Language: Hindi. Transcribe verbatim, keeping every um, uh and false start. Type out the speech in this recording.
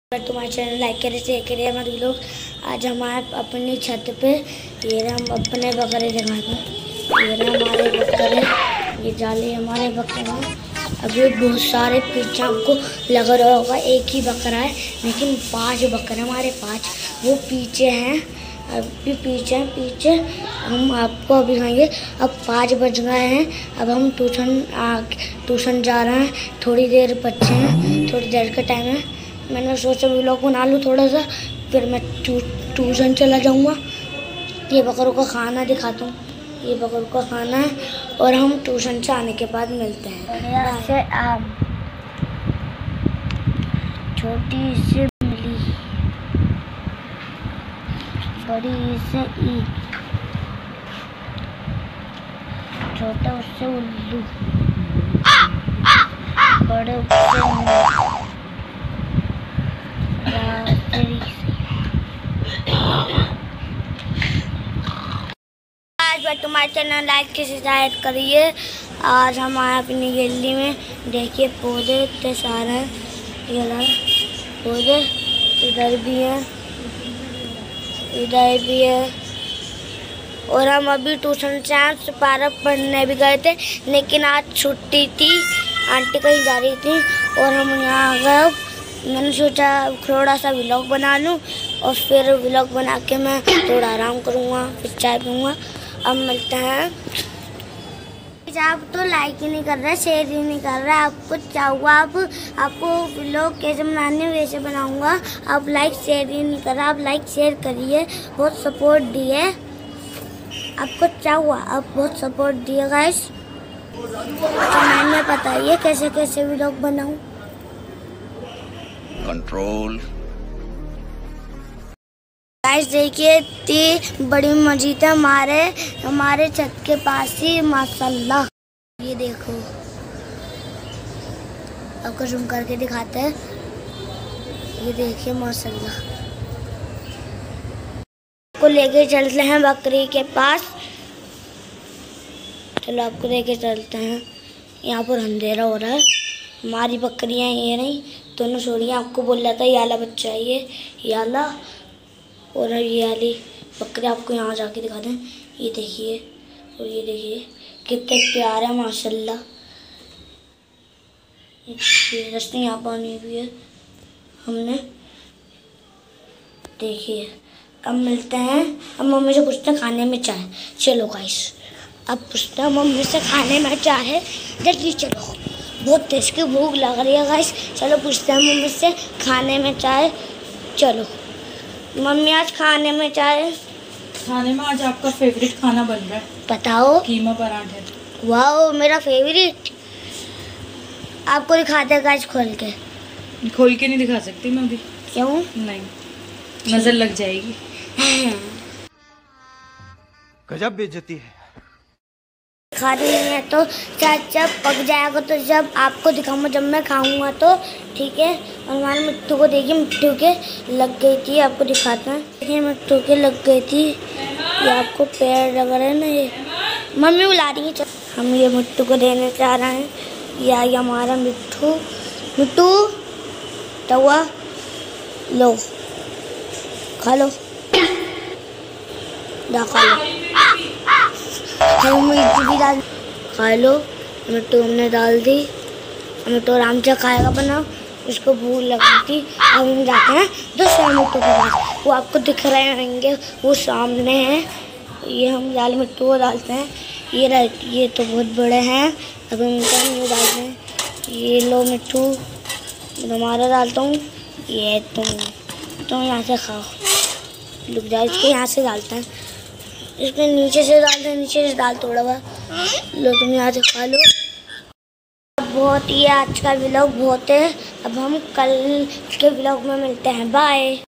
तुम्हारे चैनल लाइक करें, शेयर करें हमारे लोग। आज हमारे अपनी छत पे ये हम अपने बकरे दिखाते हैं। ये हमारे बकरे, ये जाले हमारे बकरे। अभी बहुत सारे पीछे आपको लग रहा होगा एक ही बकरा है, लेकिन पांच बकरे हमारे पांच वो पीछे हैं। अभी पीछे हैं पीछे हम आपको अभी दिखाएंगे। अब पाँच बज गए हैं। अब हम ट्यूशन ट्यूशन जा रहे हैं। थोड़ी देर बच्चे हैं, थोड़ी देर का टाइम है। मैंने सोचा व्लॉग बना लूँ थोड़ा सा, फिर मैं ट्यूशन चला जाऊँगा। ये बकरों का खाना दिखाता हूँ। ये बकरों का खाना है और हम ट्यूशन से आने के बाद मिलते हैं। से आम छोटी सी मिली, बड़ी से ईट, छोटा उससे उल्लू, बड़े उससे आज तुम्हारे चैनल लाइक के सब्सक्राइब करिए। आज हमारे अपनी गैलरी में देखिए पौधे इतने सारे हैं। ये पौधे इधर भी है, इधर भी है। और हम अभी ट्यूशन से आज पार्क पढ़ने भी गए थे, लेकिन आज छुट्टी थी, आंटी कहीं जा रही थी और हम यहाँ आ गए। मैंने सोचा थोड़ा सा व्लॉग बना लूँ और फिर व्लॉग बना के मैं थोड़ा आराम करूँगा, फिर चाय पीऊँगा। अब मिलते हैं। आप तो लाइक ही नहीं कर रहे, शेयर ही नहीं कर रहे। आपको चाहूँगा आप आपको व्लॉग कैसे बनाने वैसे बनाऊँगा। आप लाइक शेयर ही नहीं कर रहे। आप लाइक शेयर करिए, बहुत सपोर्ट दिए। आपको चाहूँगा आप बहुत सपोर्ट दिए गाइस। कमेंट में बताइए कैसे कैसे व्लॉग बनाऊँ। कंट्रोल गाइस देखिए इतनी बड़ी मस्जिद है हमारे हमारे छत के पास ही माशाल्लाह। ये देखो, आपको जूम करके दिखाते हैं। ये देखिए माशाल्लाह। आपको लेके चलते हैं बकरी के पास। चलो आपको लेके चलते हैं। यहाँ पर अंधेरा हो रहा है। हमारी बकरियाँ ये नहीं, दोनों छोड़ियाँ। आपको बोल रहा था ये वाला बच्चा है, ये ये वाला और ये वाली बकरी। आपको यहाँ जाके दिखाते हैं। ये देखिए और ये देखिए कितने प्यारे हैं माशाल्लाह। ये रस्ते यहाँ पानी भी है हमने। देखिए अब मिलते हैं। अब मम्मी से पूछते हैं खाने में चाय। चलो गाइस अब पूछते हैं मम्मी से खाने में चाय है। जल्दी चलो, बहुत तेज की भूख लग रही है गाइस। चलो पूछते हैं मम्मी से खाने में चाय। चलो मम्मी आज खाने में चाय। खाने में आज आपका फेवरेट खाना बन रहा है। बताओ। कीमा पराठे। वाओ मेरा फेवरेट। आपको दिखाते हैं गाइस खोल के। खोल के नहीं दिखा सकती मैं अभी। क्यों? नहीं, नजर लग जाएगी। गजब बेइज्जती है। खा रही है तो शायद जब पक जाएगा तो जब आपको दिखाऊंगा, जब मैं खाऊंगा तो ठीक है। और हमारे मिट्टू को देखिए, मिट्टू के लग गई थी। आपको दिखाते हैं। देखिए मिट्टू के लग गई थी। ये आपको पैर लग रहे हैं ना, ये मम्मी बुला रही है। हम ये मिट्टू को देने चाह रहे हैं। या ये हमारा मिट्टू। मिट्टू तवा लो, खा लो, जा खा लो। भी डाल खा लो। मिट्टू हमने डाल दी। मिट्टू आराम से खाएगा, बना उसको भूख लगी थी। अब हम जाते हैं दूसरे मिट्टू के पास। वो आपको दिख रहे होंगे, वो सामने हैं। ये हम जाल मिट्टू को डालते हैं। ये रह ये तो बहुत बड़े हैं। अब इनका हम डालते हैं। ये लो मिट्टू, तुम्हारा डालता हूँ। ये तुम तुम यहाँ से खाओ, लुक जाओ। इसको यहाँ से डालते हैं, इसमें नीचे से डालते हैं, नीचे से डाल थोड़ा बहुत। लो तुम यहाँ से खा लो। बहुत ही आज का व्लॉग बहुत है। अब हम कल के व्लॉग में मिलते हैं। बाय।